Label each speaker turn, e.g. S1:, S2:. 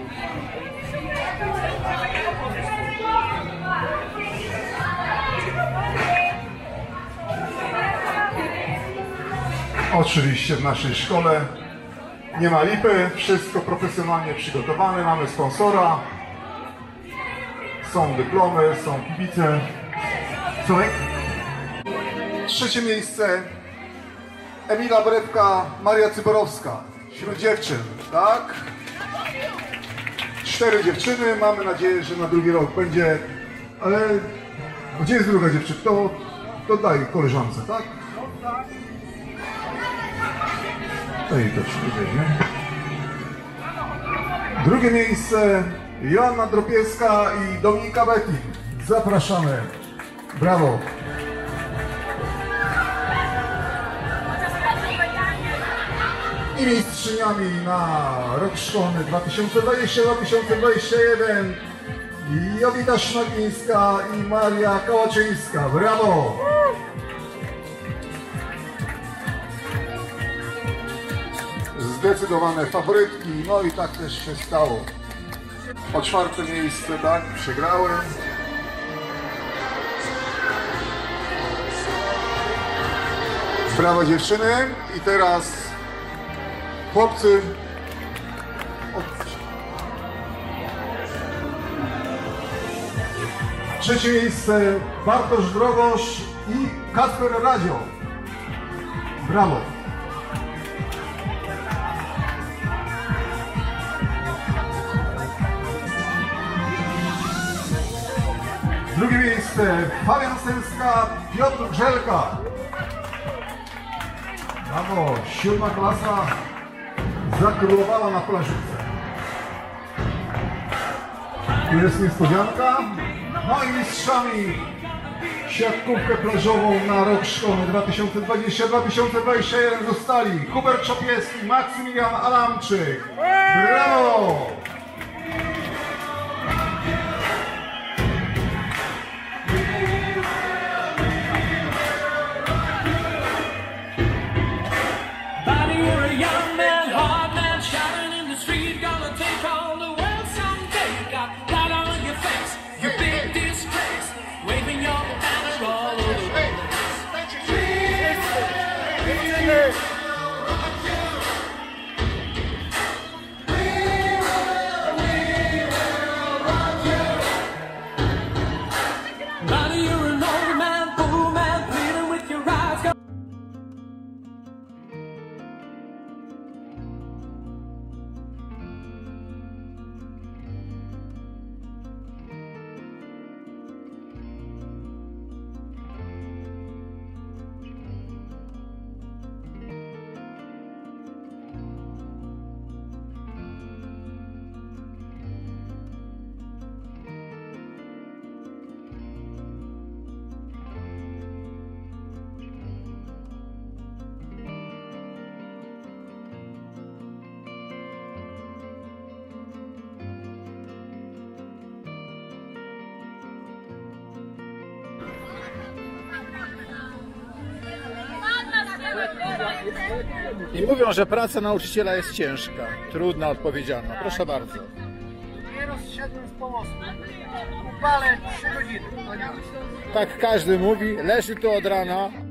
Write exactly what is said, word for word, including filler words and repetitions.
S1: Oczywiście w naszej szkole nie ma lipy, wszystko profesjonalnie przygotowane, mamy sponsora, są dyplomy, są kibice. Są... Trzecie miejsce Emila Brewka, Maria Cyborowska, wśród dziewczyn, tak? Cztery dziewczyny, mamy nadzieję, że na drugi rok będzie, ale gdzie jest druga dziewczyna? To, to daj koleżance, tak? No i to się nie. Drugie miejsce Joanna Dropiewska i Dominika Betty. Zapraszamy. Brawo. I mistrzyniami na rok szkolny dwa tysiące dwudziesty dwa tysiące dwudziesty jeden Jowita Szmagińska i Maria Kałaczyńska. Brawo. Zdecydowane faworytki, no i tak też się stało. O czwarte miejsce, tak, przegrałem. Brawo dziewczyny i teraz chłopcy. Trzecie miejsce Bartosz Drogosz i Kacper Radzio. Brawo. Drugie miejsce Fabian Stęska, Piotr Grzelka. Brawo, siódma klasa zakrólowała na plażówce. Tu jest niespodzianka. No i mistrzami siatkówkę plażową na rok szkolny dwa tysiące dwudziesty dwa tysiące dwudziesty jeden zostali Hubert Czopieski, Maksymilian Adamczyk. Brawo!
S2: I mówią, że praca nauczyciela jest ciężka, trudna, odpowiedzialna. Proszę bardzo.
S3: Dopiero zszedłem z pomostu. Upalę trzy godziny.
S2: Tak każdy mówi, leży tu od rana,